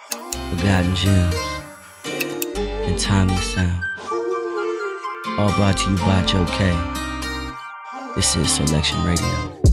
forgotten gems, and timeless sound. All brought to you by Joe K. This is Selection Radio.